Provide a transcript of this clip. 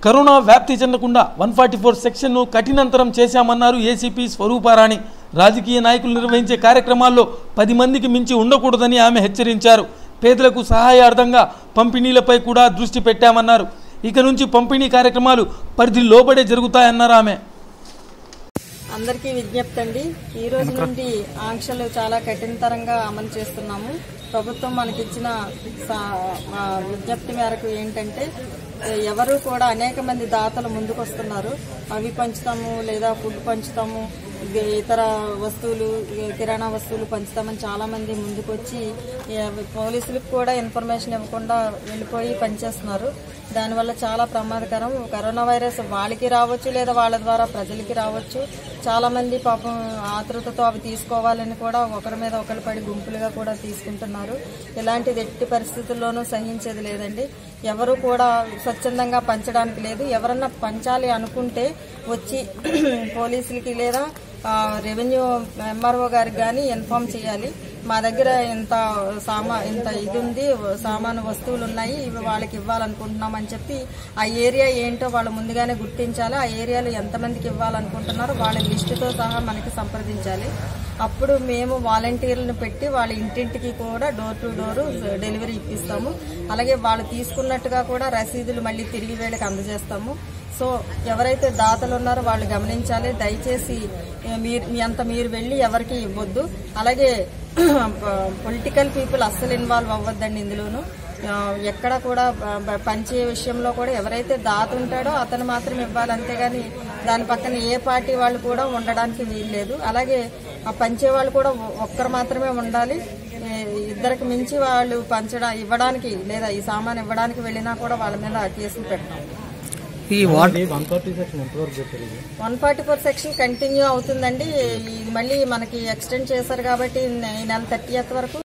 Corona వ్యాప్తి చెందకుండా 144 సెక్షన్ను కఠినంతరం చేశామన్నారు ఏసీపీ స్వరూపారాణి. రాజకీయ నాయకులు నిర్వహించే కార్యక్రమాల్లో 10 మందికి మించి ఉండకూడదని ఆమె హెచ్చరించారు. పేదలకు సహాయార్థంగా పంపిణీలపై కూడా దృష్టి పెట్టామన్నారు. ఇక నుంచి పంపిణీ కార్యక్రమాలు పరిధి లోబడే జరుగుతాయన్నారు ఆమె. అందరికీ విజ్ఞప్తి అండి, ఈ రోజు నుండి ఆంక్షలు చాలా కఠినతరంగా అమలు చేస్తున్నాము. ప్రభుత్వం మనకిచ్చిన విజ్ఞప్తి మేరకు ఏంటంటే, ఎవరు కూడా అనేక మంది దాతలు ముందుకు వస్తున్నారు. అవి పంచుతాము లేదా ఫుడ్ పంచుతాము, ఇతర వస్తువులు కిరాణా వస్తువులు పంచుతామని చాలా మంది ముందుకు వచ్చి పోలీసులకు కూడా ఇన్ఫర్మేషన్ ఇవ్వకుండా వెళ్ళిపోయి పనిచేస్తున్నారు. దానివల్ల చాలా ప్రమాదకరం. కరోనా వైరస్ వాళ్ళకి రావచ్చు లేదా వాళ్ళ ద్వారా ప్రజలకి రావచ్చు. చాలా మంది పాపం ఆతృతతో అవి తీసుకోవాలని కూడా ఒకరి మీద ఒకరు పడి గుంపులుగా కూడా తీసుకుంటున్నారు. ఇలాంటిది ఎట్టి పరిస్థితుల్లోనూ సహించేది లేదండి. ఎవరు కూడా స్వచ్ఛందంగా పంచడానికి లేదు. ఎవరన్నా పంచాలి అనుకుంటే వచ్చి పోలీసులకి లేదా రెవెన్యూ ఎంఆర్ఓ గారికి కానీ ఇన్ఫార్మ్ చేయాలి. మా దగ్గర ఇంత ఇది ఉంది, సామాను వస్తువులు ఉన్నాయి, ఇవి వాళ్ళకి ఇవ్వాలనుకుంటున్నామని చెప్పి ఆ ఏరియా ఏంటో వాళ్ళు ముందుగానే గుర్తించాలి. ఆ ఏరియాలో ఎంతమందికి ఇవ్వాలనుకుంటున్నారో వాళ్ళ లిస్టుతో సహా మనకి సంప్రదించాలి. అప్పుడు మేము వాలంటీర్లను పెట్టి వాళ్ళ ఇంటింటికి కూడా డోర్ టు డోర్ డెలివరీ ఇప్పిస్తాము. అలాగే వాళ్ళు తీసుకున్నట్టుగా కూడా రసీదులు మళ్ళీ తిరిగి వీళ్ళకి అందజేస్తాము. సో ఎవరైతే దాతలు ఉన్నారో వాళ్ళు గమనించాలి. దయచేసి మీరు వెళ్ళి ఎవరికి ఇవ్వద్దు. అలాగే పొలిటికల్ పీపుల్ అస్సలు ఇన్వాల్వ్ అవ్వద్దండి ఇందులోను. ఎక్కడ కూడా పంచే విషయంలో కూడా ఎవరైతే దాత ఉంటాడో అతను మాత్రం ఇవ్వాలి, అంతేగాని దాని పక్కన ఏ పార్టీ వాళ్ళు కూడా ఉండడానికి వీల్లేదు. అలాగే ఆ పంచే వాళ్ళు కూడా ఒక్కరు మాత్రమే ఉండాలి. ఇద్దరికి మించి వాళ్ళు ఇవ్వడానికి లేదా ఈ సామాన్ ఇవ్వడానికి వెళ్ళినా కూడా వాళ్ళ మీద కేసులు పెట్టాం. 144 సెక్షన్ కంటిన్యూ అవుతుందండి. మళ్ళీ మనకి ఎక్స్టెండ్ చేశారు కాబట్టి ఈ నెల 30th వరకు